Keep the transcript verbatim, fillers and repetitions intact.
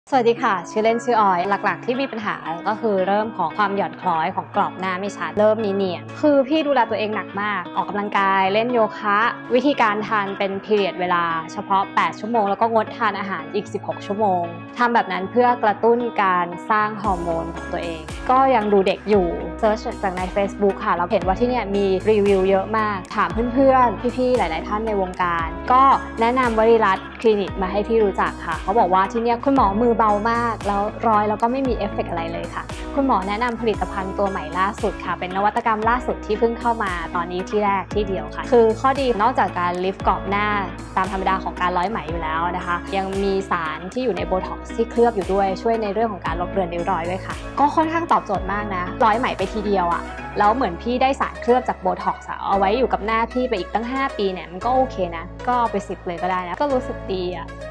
สวัสดีค่ะชื่อเล่นชื่อออยหลักๆที่มีปัญหาก็คือเริ่มของความหย่อนคล้อยของกรอบหน้าไม่ชัดเริ่มมีเนียนคือพี่ดูแลตัวเองหนักมากออกกำลังกายเล่นโยคะวิธีการทานเป็นพีเรียดเวลาเฉพาะแปดชั่วโมงแล้วก็งดทานอาหารอีกสิบหกชั่วโมงทำแบบนั้นเพื่อกระตุ้นการสร้างฮอร์โมนของตัวเองก็ยังดูเด็กอยู่เซิร์ชจากใน Facebook ค่ะเราเห็นว่าที่นี่มีรีวิวเยอะมากถามเพื่อนๆพี่ๆหลายๆท่านในวงการก็แนะนำวริรัตน์คลินิกมาให้พี่รู้จักค่ะเขาบอกว่าที่นี่คุณหมอมือเบามากแล้วรอยแล้วก็ไม่มีเอฟเฟกต์อะไรเลยค่ะคุณหมอแนะนำผลิตภัณฑ์ตัวใหม่ล่าสุดค่ะเป็นนวัตกรรมล่าสุดที่เพิ่งเข้ามาตอนนี้ที่แรกที่เดียวค่ะคือข้อดีนอกจากการลิฟต์กรอบหน้าตามธรรมดาของการร้อยไหมอยู่แล้วนะคะยังมีสารที่อยู่ในโบท็อกซ์ที่เคลือบอยู่ด้วยช่วยในเรื่องของการลดเลือนริ้วรอยด้วยค่ะก็ค่อนข้างตอบโจทย์มากนะร้อยไหมไปทีเดียวอ่ะแล้วเหมือนพี่ได้สารเคลือบจากโบท็อกซ์เอาไว้อยู่กับหน้าพี่ไปอีกตั้งห้าปีเนี่ยมันก็โอเคนะก็เอาไปสิบเลยก็ได้นะก็รู้สึกดีอ่ะ